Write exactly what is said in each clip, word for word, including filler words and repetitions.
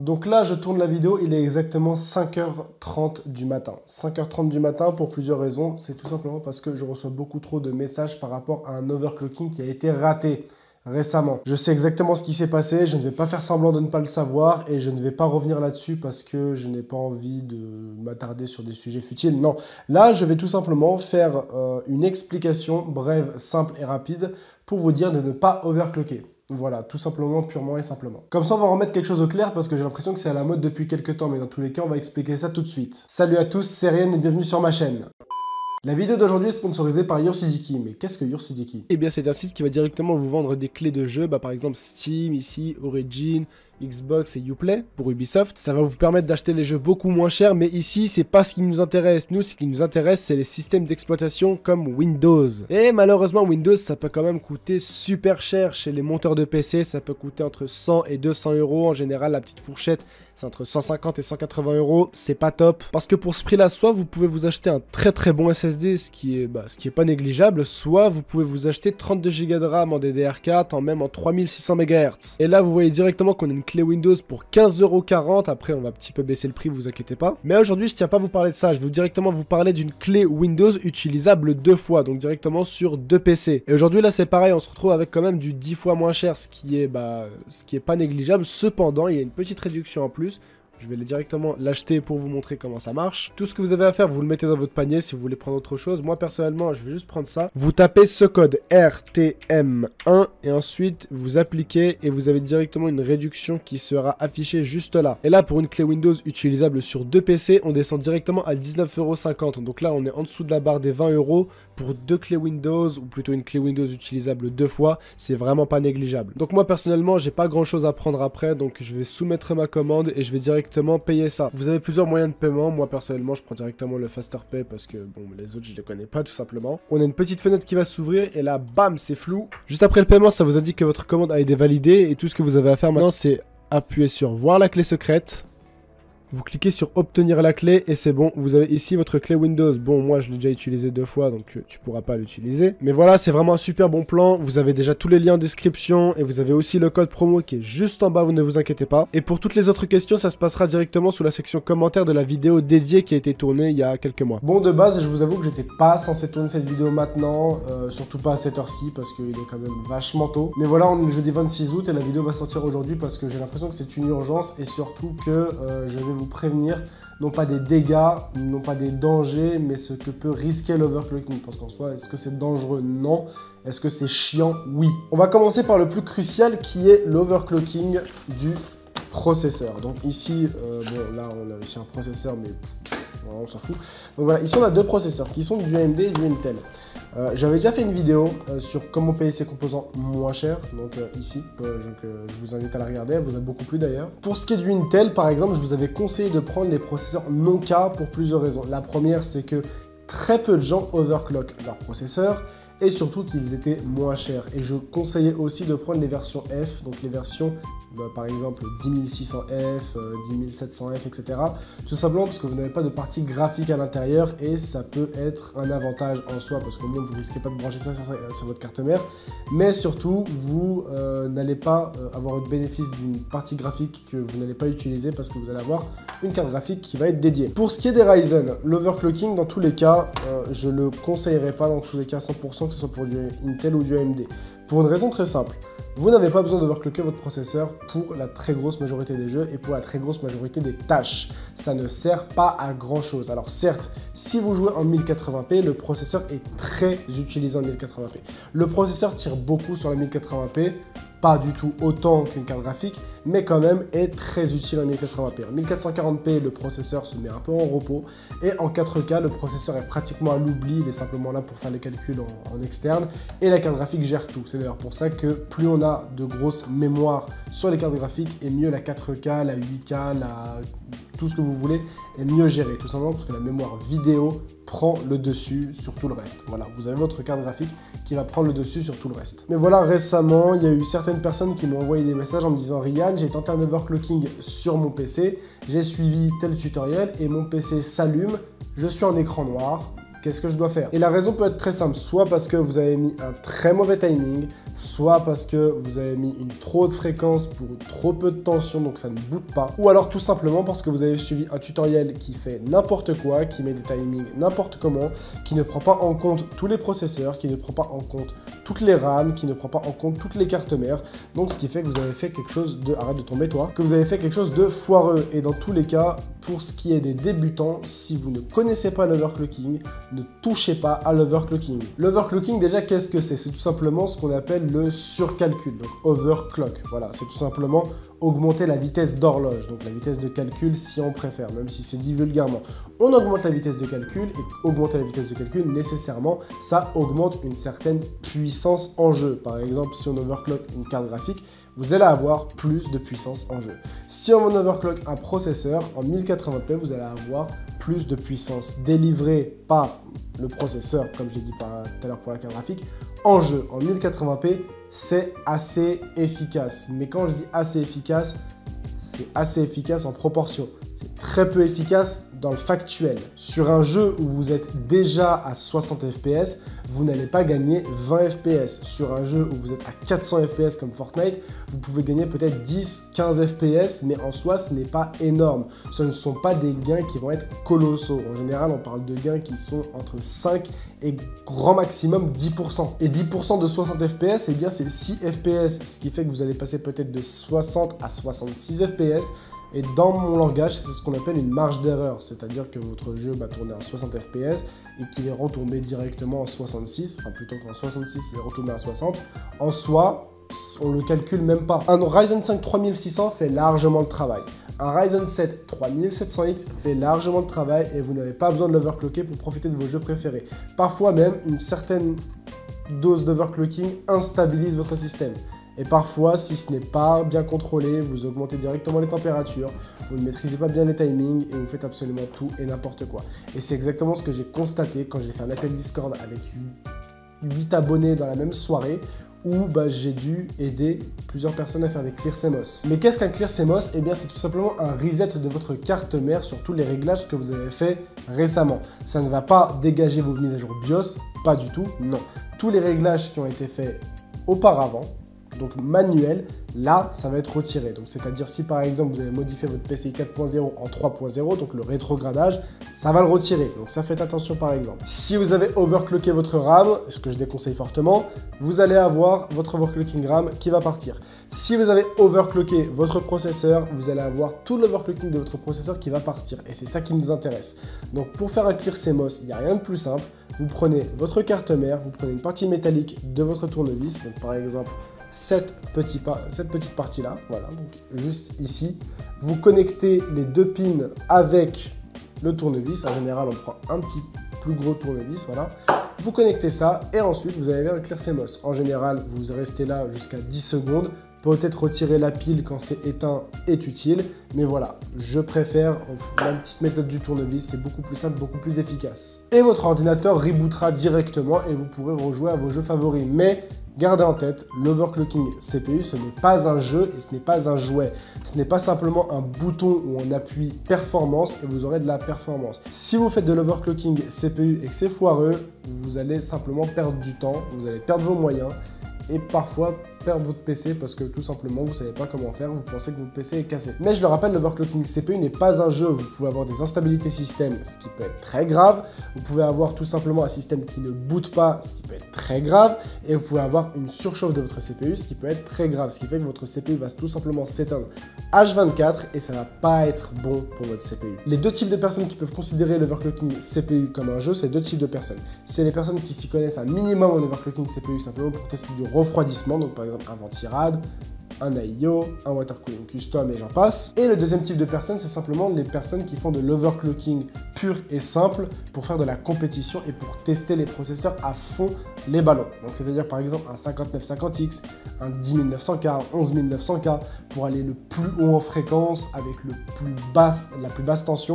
Donc là, je tourne la vidéo, il est exactement cinq heures trente du matin. cinq heures trente du matin pour plusieurs raisons. C'est tout simplement parce que je reçois beaucoup trop de messages par rapport à un overclocking qui a été raté récemment. Je sais exactement ce qui s'est passé, je ne vais pas faire semblant de ne pas le savoir et je ne vais pas revenir là-dessus parce que je n'ai pas envie de m'attarder sur des sujets futiles. Non, là, je vais tout simplement faire euh, une explication brève, simple et rapide pour vous dire de ne pas overclocker. Voilà, tout simplement, purement et simplement. Comme ça, on va remettre quelque chose au clair parce que j'ai l'impression que c'est à la mode depuis quelques temps, mais dans tous les cas, on va expliquer ça tout de suite. Salut à tous, c'est Rien et bienvenue sur ma chaîne. La vidéo d'aujourd'hui est sponsorisée par YourCDKey. Mais qu'est-ce que YourCDKey? Eh bien, c'est un site qui va directement vous vendre des clés de jeu, bah, par exemple Steam, ici, Origin, Xbox et Uplay pour Ubisoft. Ça va vous permettre d'acheter les jeux beaucoup moins chers, mais ici, c'est pas ce qui nous intéresse. Nous, ce qui nous intéresse, c'est les systèmes d'exploitation comme Windows. Et malheureusement, Windows, ça peut quand même coûter super cher chez les monteurs de P C. Ça peut coûter entre cent et deux cents euros. En général, la petite fourchette, c'est entre cent cinquante et cent quatre-vingts euros. C'est pas top. Parce que pour ce prix-là, soit vous pouvez vous acheter un très très bon S S D, ce qui est, bah, ce qui est pas négligeable, soit vous pouvez vous acheter trente-deux giga de RAM en D D R quatre, en même en trois mille six cents mégahertz. Et là, vous voyez directement qu'on a une clé Windows pour quinze euros quarante. Après, on va un petit peu baisser le prix, vous inquiétez pas. Mais aujourd'hui, je tiens pas à vous parler de ça. Je vais directement vous parler d'une clé Windows utilisable deux fois, donc directement sur deux P C. Et aujourd'hui, là, c'est pareil, on se retrouve avec quand même du dix fois moins cher, ce qui est, bah, ce qui est pas négligeable. Cependant, il y a une petite réduction en plus. Je vais directement l'acheter pour vous montrer comment ça marche. Tout ce que vous avez à faire, vous le mettez dans votre panier si vous voulez prendre autre chose. Moi, personnellement, je vais juste prendre ça. Vous tapez ce code R T M un et ensuite vous appliquez et vous avez directement une réduction qui sera affichée juste là. Et là, pour une clé Windows utilisable sur deux P C, on descend directement à dix-neuf euros cinquante. Donc là, on est en dessous de la barre des vingt euros pour deux clés Windows ou plutôt une clé Windows utilisable deux fois. C'est vraiment pas négligeable. Donc moi, personnellement, j'ai pas grand chose à prendre après. Donc je vais soumettre ma commande et je vais directement payer ça. Vous avez plusieurs moyens de paiement. Moi personnellement, je prends directement le FasterPay parce que bon, les autres je les connais pas tout simplement. On a une petite fenêtre qui va s'ouvrir et là, bam, c'est flou. Juste après le paiement, ça vous indique que votre commande a été validée et tout ce que vous avez à faire maintenant, c'est appuyer sur voir la clé secrète. Vous cliquez sur obtenir la clé et c'est bon, vous avez ici votre clé Windows. Bon, moi je l'ai déjà utilisé deux fois donc euh, tu pourras pas l'utiliser. Mais voilà, c'est vraiment un super bon plan. Vous avez déjà tous les liens en description et vous avez aussi le code promo qui est juste en bas, vous ne vous inquiétez pas. Et pour toutes les autres questions, ça se passera directement sous la section commentaires de la vidéo dédiée qui a été tournée il y a quelques mois. Bon, de base, je vous avoue que j'étais pas censé tourner cette vidéo maintenant, euh, surtout pas à cette heure-ci parce qu'il est quand même vachement tôt. Mais voilà, on est le jeudi vingt-six août et la vidéo va sortir aujourd'hui parce que j'ai l'impression que c'est une urgence et surtout que euh, je vais vous prévenir, non pas des dégâts, non pas des dangers, mais ce que peut risquer l'overclocking. Parce qu'en soi, est-ce que c'est dangereux? Non. Est-ce que c'est chiant? Oui. On va commencer par le plus crucial qui est l'overclocking du processeur. Donc ici, euh, bon là on a aussi un processeur, mais voilà, on s'en fout. Donc voilà, ici on a deux processeurs qui sont du A M D et du Intel. Euh, J'avais déjà fait une vidéo euh, sur comment payer ces composants moins chers, donc euh, ici, euh, donc, euh, je vous invite à la regarder, elle vous a beaucoup plu d'ailleurs. Pour ce qui est du Intel, par exemple, je vous avais conseillé de prendre les processeurs non K pour plusieurs raisons. La première, c'est que très peu de gens overclock leurs processeurs, et surtout qu'ils étaient moins chers. Et je conseillais aussi de prendre les versions F, donc les versions bah, par exemple dix mille six cents F, euh, dix mille sept cents F, et cetera. Tout simplement parce que vous n'avez pas de partie graphique à l'intérieur et ça peut être un avantage en soi parce qu'au moins vous ne risquez pas de brancher ça sur, sur votre carte mère. Mais surtout, vous euh, n'allez pas euh, avoir le bénéfice d'une partie graphique que vous n'allez pas utiliser parce que vous allez avoir une carte graphique qui va être dédiée. Pour ce qui est des Ryzen, l'overclocking dans tous les cas, euh, je ne le conseillerais pas dans tous les cas cent pour cent, que ce soit pour du Intel ou du A M D. Pour une raison très simple. Vous n'avez pas besoin d'overclocker votre processeur pour la très grosse majorité des jeux et pour la très grosse majorité des tâches. Ça ne sert pas à grand chose. Alors certes, si vous jouez en mille quatre-vingts p, le processeur est très utilisé en mille quatre-vingts p. Le processeur tire beaucoup sur la mille quatre-vingts p, pas du tout autant qu'une carte graphique, mais quand même est très utile en mille quatre-vingts p. En mille quatre cent quarante p, le processeur se met un peu en repos et en quatre K, le processeur est pratiquement à l'oubli, il est simplement là pour faire les calculs en, en externe et la carte graphique gère tout. C'est d'ailleurs pour ça que plus on a de grosses mémoires sur les cartes graphiques et mieux la quatre K, la huit K, la... tout ce que vous voulez est mieux géré, tout simplement parce que la mémoire vidéo prend le dessus sur tout le reste. Voilà, vous avez votre carte graphique qui va prendre le dessus sur tout le reste. Mais voilà, récemment, il y a eu certaines personnes qui m'ont envoyé des messages en me disant « Ryan, j'ai tenté un overclocking sur mon P C, j'ai suivi tel tutoriel et mon P C s'allume, je suis en écran noir, qu'est-ce que je dois faire? Et la raison peut être très simple, soit parce que vous avez mis un très mauvais timing, soit parce que vous avez mis une trop haute fréquence pour trop peu de tension, donc ça ne boot pas, ou alors tout simplement parce que vous avez suivi un tutoriel qui fait n'importe quoi, qui met des timings n'importe comment, qui ne prend pas en compte tous les processeurs, qui ne prend pas en compte toutes les RAM, qui ne prend pas en compte toutes les cartes mères, donc ce qui fait que vous avez fait quelque chose de... Arrête de tomber toi, que vous avez fait quelque chose de foireux, et dans tous les cas, pour ce qui est des débutants, si vous ne connaissez pas l'overclocking, ne touchez pas à l'overclocking. L'overclocking, déjà, qu'est-ce que c'est? C'est tout simplement ce qu'on appelle le surcalcul, donc overclock. Voilà, c'est tout simplement augmenter la vitesse d'horloge, donc la vitesse de calcul si on préfère, même si c'est dit vulgairement. On augmente la vitesse de calcul, et augmenter la vitesse de calcul, nécessairement, ça augmente une certaine puissance en jeu. Par exemple, si on overclock une carte graphique, vous allez avoir plus de puissance en jeu. Si on overclock un processeur en mille quatre-vingts p, vous allez avoir plus de puissance délivrée par le processeur, comme j'ai dit tout à l'heure pour la carte graphique, en jeu. En mille quatre-vingts p, c'est assez efficace. Mais quand je dis assez efficace, c'est assez efficace en proportion. C'est très peu efficace dans le factuel. Sur un jeu où vous êtes déjà à soixante F P S, vous n'allez pas gagner vingt F P S. Sur un jeu où vous êtes à quatre cents F P S comme Fortnite, vous pouvez gagner peut-être dix à quinze F P S, mais en soi, ce n'est pas énorme. Ce ne sont pas des gains qui vont être colossaux. En général, on parle de gains qui sont entre cinq et grand maximum dix pour cent. Et dix pour cent de soixante F P S, eh bien, c'est six F P S, ce qui fait que vous allez passer peut-être de soixante à soixante-six F P S. Et dans mon langage, c'est ce qu'on appelle une marge d'erreur, c'est-à-dire que votre jeu va tourner à soixante F P S et qu'il est retombé directement en soixante-six, enfin plutôt qu'en soixante-six, il est retombé à soixante. En soi, on le calcule même pas. Un Ryzen cinq trois mille six cents fait largement le travail. Un Ryzen sept trois mille sept cents X fait largement le travail et vous n'avez pas besoin de l'overclocker pour profiter de vos jeux préférés. Parfois même, une certaine dose d'overclocking instabilise votre système. Et parfois, si ce n'est pas bien contrôlé, vous augmentez directement les températures, vous ne maîtrisez pas bien les timings et vous faites absolument tout et n'importe quoi. Et c'est exactement ce que j'ai constaté quand j'ai fait un appel Discord avec huit abonnés dans la même soirée où bah, j'ai dû aider plusieurs personnes à faire des clear C M O S. Mais qu'est-ce qu'un clear C M O S? Eh bien, c'est tout simplement un reset de votre carte mère sur tous les réglages que vous avez fait récemment. Ça ne va pas dégager vos mises à jour BIOS, pas du tout, non. Tous les réglages qui ont été faits auparavant, donc manuel, là, ça va être retiré. Donc, c'est-à-dire si par exemple vous avez modifié votre P C I quatre point zéro en trois point zéro, donc le rétrogradage, ça va le retirer. Donc, ça faites attention par exemple. Si vous avez overclocké votre RAM, ce que je déconseille fortement, vous allez avoir votre overclocking RAM qui va partir. Si vous avez overclocké votre processeur, vous allez avoir tout l'overclocking de votre processeur qui va partir. Et c'est ça qui nous intéresse. Donc, pour faire un clear C M O S, il n'y a rien de plus simple. Vous prenez votre carte mère, vous prenez une partie métallique de votre tournevis, donc par exemple cette, petit pa cette petite partie-là, voilà, donc juste ici. Vous connectez les deux pins avec le tournevis. En général, on prend un petit plus gros tournevis, voilà. Vous connectez ça et ensuite, vous avez un clear C M O S. En général, vous restez là jusqu'à dix secondes. Peut-être retirer la pile quand c'est éteint est utile, mais voilà, je préfère la petite méthode du tournevis, c'est beaucoup plus simple, beaucoup plus efficace. Et votre ordinateur rebootera directement et vous pourrez rejouer à vos jeux favoris. Mais gardez en tête, l'overclocking C P U, ce n'est pas un jeu et ce n'est pas un jouet. Ce n'est pas simplement un bouton où on appuie performance et vous aurez de la performance. Si vous faites de l'overclocking C P U et que c'est foireux, vous allez simplement perdre du temps, vous allez perdre vos moyens et parfois perdre votre P C parce que tout simplement vous ne savez pas comment faire, vous pensez que votre P C est cassé. Mais je le rappelle, l'overclocking C P U n'est pas un jeu, vous pouvez avoir des instabilités système, ce qui peut être très grave, vous pouvez avoir tout simplement un système qui ne boot pas, ce qui peut être très grave, et vous pouvez avoir une surchauffe de votre C P U, ce qui peut être très grave, ce qui fait que votre C P U va tout simplement s'éteindre H vingt-quatre et ça ne va pas être bon pour votre C P U. Les deux types de personnes qui peuvent considérer l'overclocking C P U comme un jeu, c'est deux types de personnes. C'est les personnes qui s'y connaissent un minimum en overclocking C P U simplement pour tester du refroidissement, donc par exemple un ventirad, un A I O, un water cooling custom et j'en passe. Et le deuxième type de personnes, c'est simplement les personnes qui font de l'overclocking pur et simple pour faire de la compétition et pour tester les processeurs à fond les ballons. Donc c'est-à-dire par exemple un cinquante-neuf cinquante X, un dix mille neuf cents K, onze mille neuf cents K pour aller le plus haut en fréquence avec le plus basse, la plus basse tension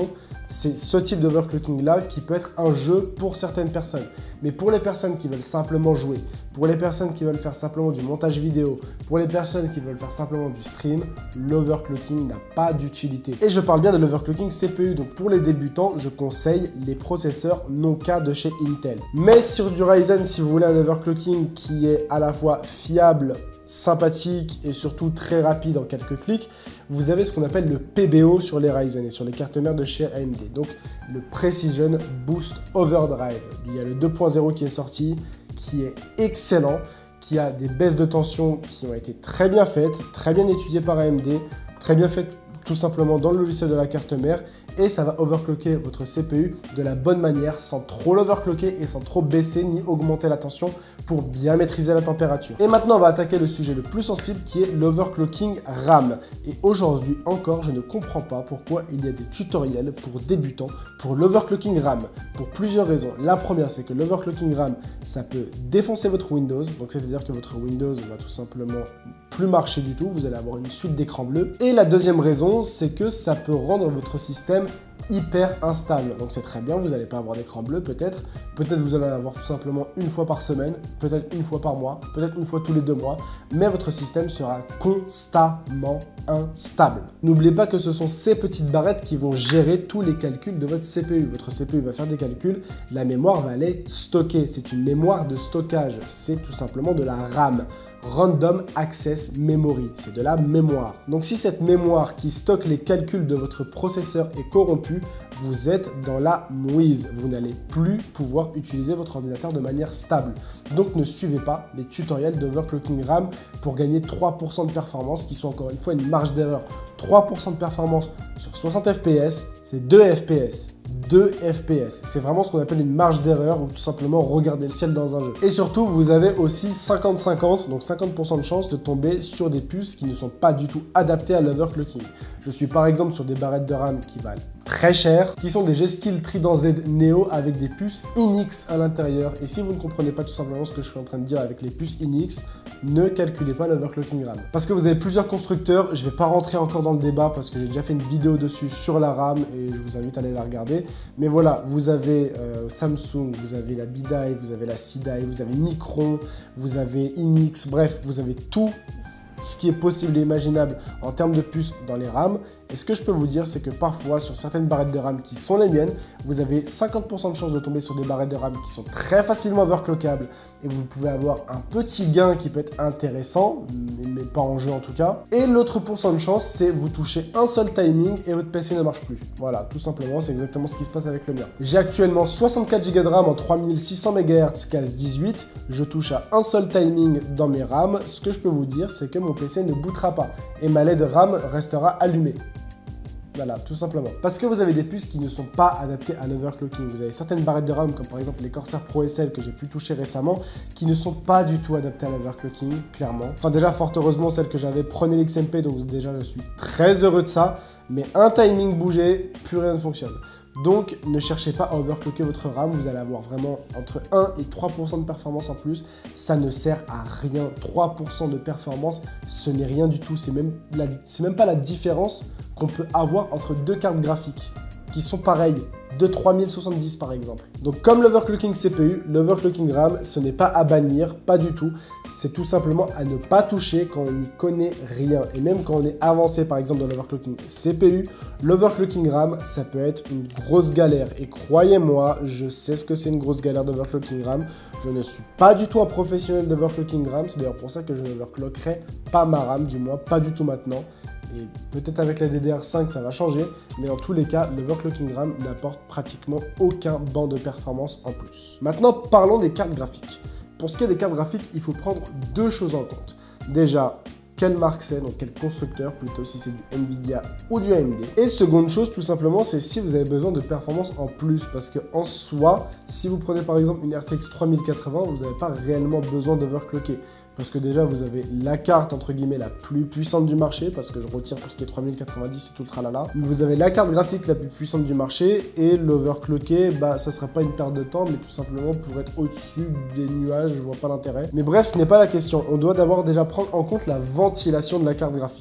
c'est ce type d'overclocking là qui peut être un jeu pour certaines personnes. Mais pour les personnes qui veulent simplement jouer, pour les personnes qui veulent faire simplement du montage vidéo, pour les personnes qui veulent faire simplement du stream, l'overclocking n'a pas d'utilité. Et je parle bien de l'overclocking C P U, donc pour les débutants, je conseille les processeurs non K de chez Intel. Mais sur du Ryzen, si vous voulez un overclocking qui est à la fois fiable, sympathique et surtout très rapide en quelques clics, vous avez ce qu'on appelle le P B O sur les Ryzen et sur les cartes mères de chez A M D, donc le Precision Boost Overdrive. Il y a le deux point zéro qui est sorti, qui est excellent, qui a des baisses de tension qui ont été très bien faites, très bien étudiées par A M D, très bien faites tout simplement dans le logiciel de la carte mère, et ça va overclocker votre C P U de la bonne manière sans trop l'overclocker et sans trop baisser ni augmenter la tension pour bien maîtriser la température. Et maintenant on va attaquer le sujet le plus sensible qui est l'overclocking RAM. Et aujourd'hui encore je ne comprends pas pourquoi il y a des tutoriels pour débutants pour l'overclocking RAM, pour plusieurs raisons. La première, c'est que l'overclocking RAM ça peut défoncer votre Windows, donc c'est à dire que votre Windows va tout simplement plus marcher du tout, vous allez avoir une suite d'écran bleu. Et la deuxième raison, c'est que ça peut rendre votre système hyper instable. Donc c'est très bien, vous n'allez pas avoir d'écran bleu peut-être, peut-être vous allez en avoir tout simplement une fois par semaine, peut-être une fois par mois, peut-être une fois tous les deux mois, mais votre système sera constamment instable. N'oubliez pas que ce sont ces petites barrettes qui vont gérer tous les calculs de votre C P U. Votre C P U va faire des calculs, la mémoire va les stocker. C'est une mémoire de stockage, c'est tout simplement de la RAM. Random Access Memory, c'est de la mémoire. Donc si cette mémoire qui stocke les calculs de votre processeur est corrompue, vous êtes dans la mouise. Vous n'allez plus pouvoir utiliser votre ordinateur de manière stable. Donc ne suivez pas les tutoriels d'overclocking RAM pour gagner trois pour cent de performance, qui sont encore une fois une marge d'erreur. trois pour cent de performance sur soixante F P S, c'est deux F P S. deux F P S. C'est vraiment ce qu'on appelle une marge d'erreur ou tout simplement regarder le ciel dans un jeu. Et surtout, vous avez aussi cinquante cinquante, donc cinquante pour cent de chance de tomber sur des puces qui ne sont pas du tout adaptées à l'overclocking. Je suis par exemple sur des barrettes de RAM qui valent très cher, qui sont des G-Skill Trident Z Neo avec des puces Inix à l'intérieur. Et si vous ne comprenez pas tout simplement ce que je suis en train de dire avec les puces Inix, ne calculez pas l'overclocking RAM. Parce que vous avez plusieurs constructeurs, je ne vais pas rentrer encore dans le débat parce que j'ai déjà fait une vidéo dessus sur la RAM et je vous invite à aller la regarder. Mais voilà, vous avez euh, Samsung, vous avez la B-Die, vous avez la C-Die, vous avez Micron, vous avez Inix, bref, vous avez tout ce qui est possible et imaginable en termes de puces dans les RAM. Et ce que je peux vous dire, c'est que parfois, sur certaines barrettes de RAM qui sont les miennes, vous avez cinquante pour cent de chance de tomber sur des barrettes de RAM qui sont très facilement overclockables et vous pouvez avoir un petit gain qui peut être intéressant, mais pas en jeu en tout cas. Et l'autre pourcent de chance, c'est vous touchez un seul timing et votre P C ne marche plus. Voilà, tout simplement, c'est exactement ce qui se passe avec le mien. J'ai actuellement soixante-quatre giga de RAM en trois mille six cents mégahertz case dix-huit. Je touche à un seul timing dans mes RAM. Ce que je peux vous dire, c'est que mon P C ne bootera pas et ma L E D RAM restera allumée. Voilà, tout simplement. Parce que vous avez des puces qui ne sont pas adaptées à l'overclocking. Vous avez certaines barrettes de RAM, comme par exemple les Corsair Pro S L que j'ai pu toucher récemment, qui ne sont pas du tout adaptées à l'overclocking, clairement. Enfin déjà, fort heureusement, celles que j'avais prenaient l'X M P, donc déjà je suis très heureux de ça. Mais un timing bougé, plus rien ne fonctionne. Donc ne cherchez pas à overclocker votre RAM, vous allez avoir vraiment entre un et trois pour cent de performance en plus. Ça ne sert à rien. trois pour cent de performance, ce n'est rien du tout. C'est même, la, c'est même pas la différence qu'on peut avoir entre deux cartes graphiques qui sont pareilles, de trois mille soixante-dix par exemple. Donc comme l'overclocking C P U, l'overclocking RAM, ce n'est pas à bannir, pas du tout. C'est tout simplement à ne pas toucher quand on n'y connaît rien. Et même quand on est avancé par exemple dans l'overclocking C P U, l'overclocking RAM, ça peut être une grosse galère. Et croyez-moi, je sais ce que c'est une grosse galère d'overclocking RAM. Je ne suis pas du tout un professionnel d'overclocking RAM. C'est d'ailleurs pour ça que je n'overclockerai pas ma RAM, du moins pas du tout maintenant. Et peut-être avec la D D R cinq ça va changer, mais dans tous les cas, l'overclocking RAM n'apporte pratiquement aucun banc de performance en plus. Maintenant, parlons des cartes graphiques. Pour ce qui est des cartes graphiques, il faut prendre deux choses en compte. Déjà, quelle marque c'est, donc quel constructeur, plutôt si c'est du Nvidia ou du A M D. Et seconde chose, tout simplement, c'est si vous avez besoin de performance en plus, parce que en soi, si vous prenez par exemple une R T X trois mille quatre-vingts, vous n'avez pas réellement besoin d'overclocker. Parce que déjà, vous avez la carte, entre guillemets, la plus puissante du marché, parce que je retire tout ce qui est trois mille quatre-vingt-dix et tout le tralala. Vous avez la carte graphique la plus puissante du marché, et l'overclocker, bah, ça sera pas une perte de temps, mais tout simplement pour être au-dessus des nuages, je vois pas l'intérêt. Mais bref, ce n'est pas la question. On doit d'abord déjà prendre en compte la ventilation de la carte graphique.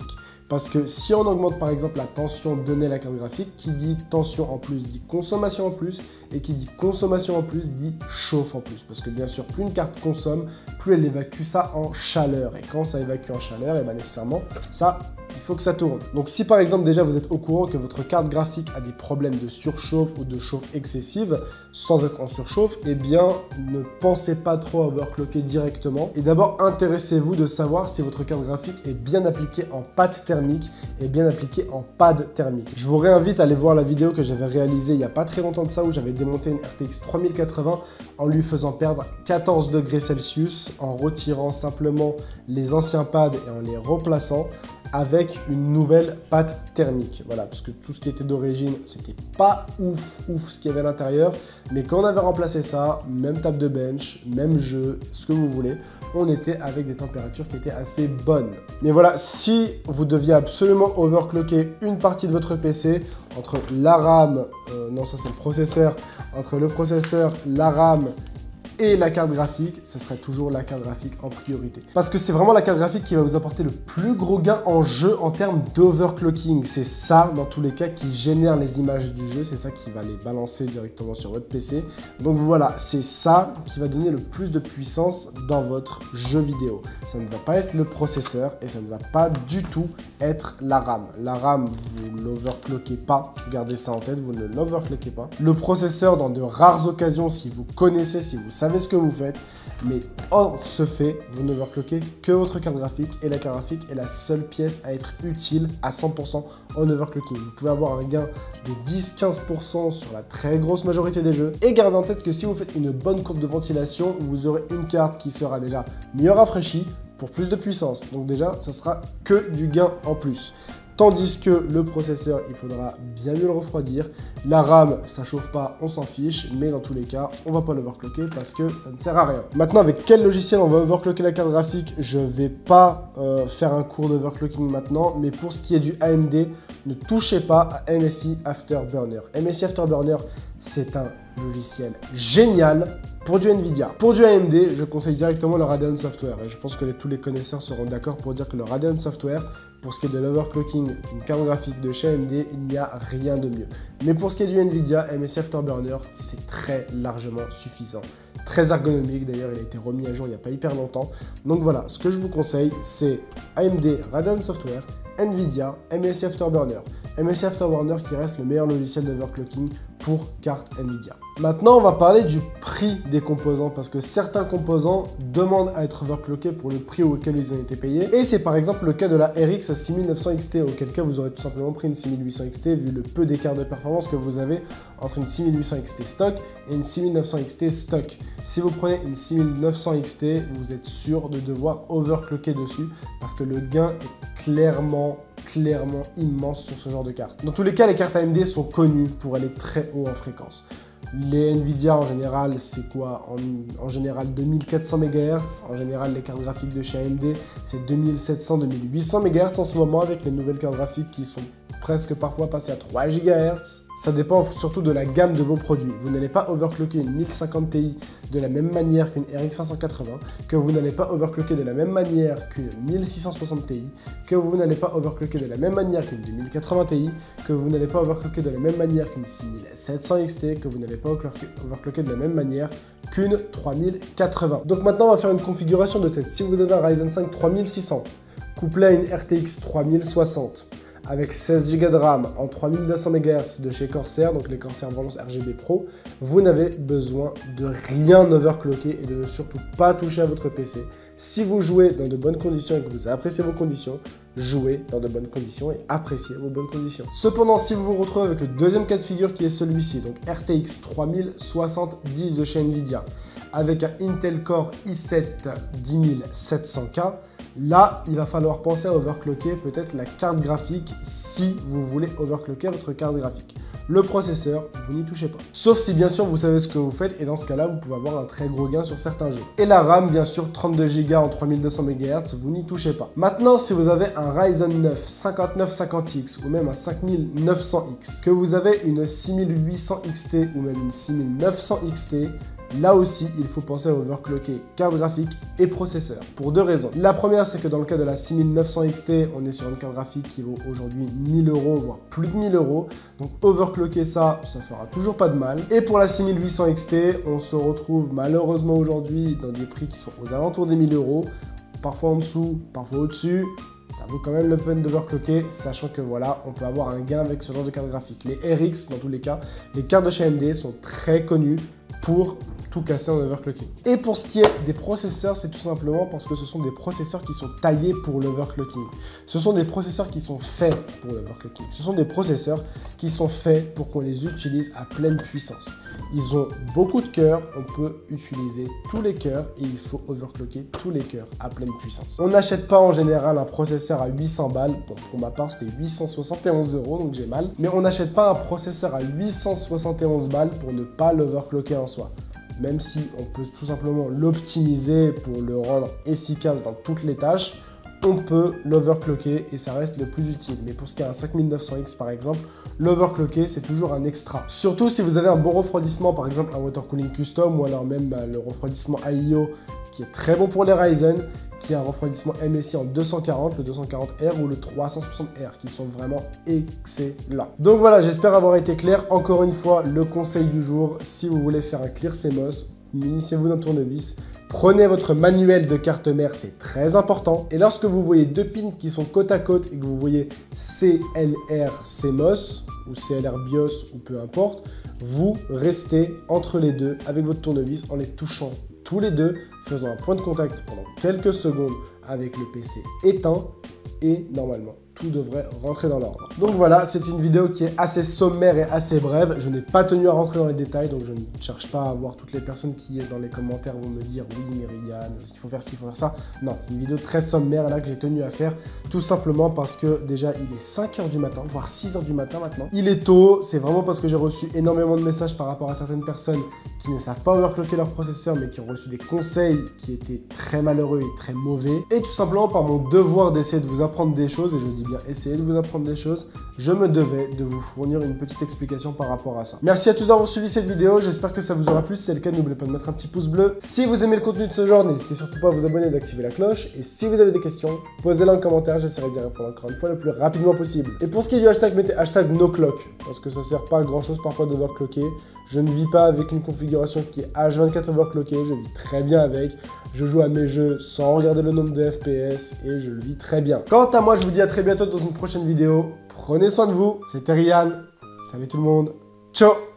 Parce que si on augmente par exemple la tension donnée à la carte graphique, qui dit tension en plus dit consommation en plus, et qui dit consommation en plus dit chauffe en plus. Parce que bien sûr, plus une carte consomme, plus elle évacue ça en chaleur. Et quand ça évacue en chaleur, et bien nécessairement, ça, il faut que ça tourne. Donc si par exemple déjà vous êtes au courant que votre carte graphique a des problèmes de surchauffe ou de chauffe excessive, sans être en surchauffe, eh bien ne pensez pas trop à overclocker directement. Et d'abord, intéressez-vous de savoir si votre carte graphique est bien appliquée en pâte thermique et bien appliquée en pad thermique. Je vous réinvite à aller voir la vidéo que j'avais réalisée il n'y a pas très longtemps de ça, où j'avais démonté une R T X trois mille quatre-vingts en lui faisant perdre quatorze degrés Celsius, en retirant simplement les anciens pads et en les remplaçant avec une nouvelle pâte thermique. Voilà, parce que tout ce qui était d'origine, c'était pas ouf, ouf ce qu'il y avait à l'intérieur. Mais quand on avait remplacé ça, même table de bench, même jeu, ce que vous voulez, on était avec des températures qui étaient assez bonnes. Mais voilà, si vous deviez absolument overclocker une partie de votre P C, entre la RAM, euh, non ça c'est le processeur, entre le processeur, la RAM et la carte graphique, ce serait toujours la carte graphique en priorité. Parce que c'est vraiment la carte graphique qui va vous apporter le plus gros gain en jeu en termes d'overclocking. C'est ça, dans tous les cas, qui génère les images du jeu. C'est ça qui va les balancer directement sur votre P C. Donc voilà, c'est ça qui va donner le plus de puissance dans votre jeu vidéo. Ça ne va pas être le processeur et ça ne va pas du tout être la RAM. La RAM, vous ne l'overclockez pas. Gardez ça en tête, vous ne l'overclockez pas. Le processeur, dans de rares occasions, si vous connaissez, si vous savez ce que vous faites, mais hors ce fait, vous n'overclockez que votre carte graphique et la carte graphique est la seule pièce à être utile à cent pour cent en overclocking. Vous pouvez avoir un gain de dix à quinze pour cent sur la très grosse majorité des jeux et gardez en tête que si vous faites une bonne courbe de ventilation, vous aurez une carte qui sera déjà mieux rafraîchie pour plus de puissance. Donc déjà, ça sera que du gain en plus. Tandis que le processeur, il faudra bien mieux le refroidir. La RAM, ça chauffe pas, on s'en fiche, mais dans tous les cas, on va pas l'overclocker parce que ça ne sert à rien. Maintenant, avec quel logiciel on va overclocker la carte graphique? Je vais pas euh, faire un cours d'overclocking maintenant, mais pour ce qui est du A M D, ne touchez pas à M S I Afterburner. M S I Afterburner, c'est un logiciel génial pour du Nvidia. Pour du A M D, je conseille directement le Radeon Software. Et je pense que les, tous les connaisseurs seront d'accord pour dire que le Radeon Software, pour ce qui est de l'overclocking d'une carte graphique de chez A M D, il n'y a rien de mieux. Mais pour ce qui est du Nvidia, M S I Afterburner, c'est très largement suffisant. Très ergonomique, d'ailleurs il a été remis à jour il n'y a pas hyper longtemps. Donc voilà, ce que je vous conseille, c'est A M D Radeon Software, Nvidia, M S I Afterburner. M S I Afterburner qui reste le meilleur logiciel d'overclocking pour carte Nvidia. Maintenant, on va parler du prix des composants parce que certains composants demandent à être overclockés pour le prix auquel ils ont été payés. Et c'est par exemple le cas de la R X six mille neuf cents X T, auquel cas vous aurez tout simplement pris une six mille huit cents X T vu le peu d'écart de performance que vous avez entre une six mille huit cents X T stock et une six mille neuf cents X T stock. Si vous prenez une six mille neuf cents X T, vous êtes sûr de devoir overclocker dessus parce que le gain est clairement clairement immense sur ce genre de carte. Dans tous les cas, les cartes A M D sont connues pour aller très haut en fréquence. Les Nvidia en général, c'est quoi en, en général deux mille quatre cents mégahertz. En général, les cartes graphiques de chez A M D, c'est deux mille sept cents à deux mille huit cents mégahertz en ce moment avec les nouvelles cartes graphiques qui sont presque parfois passées à trois gigahertz. Ça dépend surtout de la gamme de vos produits. Vous n'allez pas overclocker une mille cinquante Ti de la même manière qu'une R X cinq cent quatre-vingts, que vous n'allez pas overclocker de la même manière qu'une mille six cent soixante Ti, que vous n'allez pas overclocker de la même manière qu'une deux mille quatre-vingts Ti, que vous n'allez pas overclocker de la même manière qu'une six mille sept cents X T, que vous n'allez pas overclocker de la même manière qu'une trois mille quatre-vingts. Donc maintenant, on va faire une configuration de tête. Si vous avez un Ryzen cinq trois mille six cents, couplé à une R T X trois mille soixante, avec seize giga de RAM en trois mille deux cents mégahertz de chez Corsair, donc les Corsair Vengeance R G B Pro, vous n'avez besoin de rien overclocker et de ne surtout pas toucher à votre P C. Si vous jouez dans de bonnes conditions et que vous appréciez vos conditions, jouez dans de bonnes conditions et appréciez vos bonnes conditions. Cependant, si vous vous retrouvez avec le deuxième cas de figure qui est celui-ci, donc R T X trois mille soixante-dix de chez Nvidia, avec un Intel Core i sept dix mille sept cents K, là, il va falloir penser à overclocker peut-être la carte graphique si vous voulez overclocker votre carte graphique. Le processeur, vous n'y touchez pas. Sauf si bien sûr vous savez ce que vous faites et dans ce cas-là, vous pouvez avoir un très gros gain sur certains jeux. Et la RAM, bien sûr, trente-deux giga en trois mille deux cents mégahertz, vous n'y touchez pas. Maintenant, si vous avez un Ryzen neuf cinquante-neuf cinquante X ou même un cinq mille neuf cents X, que vous avez une six mille huit cents X T ou même une six mille neuf cents X T, là aussi, il faut penser à overclocker carte graphique et processeur, pour deux raisons. La première, c'est que dans le cas de la six mille neuf cents X T, on est sur une carte graphique qui vaut aujourd'hui mille euros, voire plus de mille euros. Donc overclocker ça, ça fera toujours pas de mal. Et pour la six mille huit cents X T, on se retrouve malheureusement aujourd'hui dans des prix qui sont aux alentours des mille euros, parfois en dessous, parfois au-dessus. Ça vaut quand même le peine d'overclocker, sachant que voilà, on peut avoir un gain avec ce genre de carte graphique. Les R X, dans tous les cas, les cartes de chez A M D sont très connues pour tout casser en overclocking. Et pour ce qui est des processeurs, c'est tout simplement parce que ce sont des processeurs qui sont taillés pour l'overclocking. Ce sont des processeurs qui sont faits pour l'overclocking. Ce sont des processeurs qui sont faits pour qu'on les utilise à pleine puissance. Ils ont beaucoup de cœurs, on peut utiliser tous les cœurs et il faut overclocker tous les cœurs à pleine puissance. On n'achète pas en général un processeur à huit cents balles, bon pour ma part c'était huit cent soixante et onze euros donc j'ai mal, mais on n'achète pas un processeur à huit cent soixante et onze balles pour ne pas l'overclocker en soi. Même si on peut tout simplement l'optimiser pour le rendre efficace dans toutes les tâches, on peut l'overclocker et ça reste le plus utile. Mais pour ce qui est un cinq mille neuf cents X par exemple, l'overclocker c'est toujours un extra. Surtout si vous avez un bon refroidissement, par exemple un water cooling custom ou alors même bah, le refroidissement A I O qui est très bon pour les Ryzen, qui a un refroidissement M S I en deux cent quarante, le deux cent quarante R ou le trois cent soixante R qui sont vraiment excellents. Donc voilà, j'espère avoir été clair. Encore une fois, le conseil du jour, si vous voulez faire un clear C M O S, munissez-vous d'un tournevis. Prenez votre manuel de carte mère, c'est très important. Et lorsque vous voyez deux pins qui sont côte à côte et que vous voyez C L R C M O S ou C L R BIOS ou peu importe, vous restez entre les deux avec votre tournevis en les touchant tous les deux, faisant un point de contact pendant quelques secondes avec le P C éteint et normalement tout devrait rentrer dans l'ordre. Donc voilà, c'est une vidéo qui est assez sommaire et assez brève. Je n'ai pas tenu à rentrer dans les détails, donc je ne cherche pas à voir toutes les personnes qui, dans les commentaires, vont me dire « Oui, mais Ryan, il faut faire ci, il faut faire ça ». Non, c'est une vidéo très sommaire là que j'ai tenu à faire, tout simplement parce que déjà, il est cinq heures du matin, voire six heures du matin maintenant. Il est tôt, c'est vraiment parce que j'ai reçu énormément de messages par rapport à certaines personnes qui ne savent pas overclocker leur processeur, mais qui ont reçu des conseils qui étaient très malheureux et très mauvais. Et tout simplement par mon devoir d'essayer de vous apprendre des choses, et je dis bien essayer de vous apprendre des choses, je me devais de vous fournir une petite explication par rapport à ça. Merci à tous d'avoir suivi cette vidéo, j'espère que ça vous aura plu. Si c'est le cas, n'oubliez pas de mettre un petit pouce bleu. Si vous aimez le contenu de ce genre, n'hésitez surtout pas à vous abonner et d'activer la cloche. Et si vous avez des questions, posez-les en commentaire, j'essaierai d'y répondre encore une fois le plus rapidement possible. Et pour ce qui est du hashtag, mettez hashtag noclock, parce que ça sert pas à grand chose parfois d'overclocker. Je ne vis pas avec une configuration qui est H vingt-quatre overclockée, je vis très bien avec. Je joue à mes jeux sans regarder le nombre de F P S et je le vis très bien. Quant à moi, je vous dis à très bientôt dans une prochaine vidéo. Prenez soin de vous, c'était Ryan. Salut tout le monde. Ciao.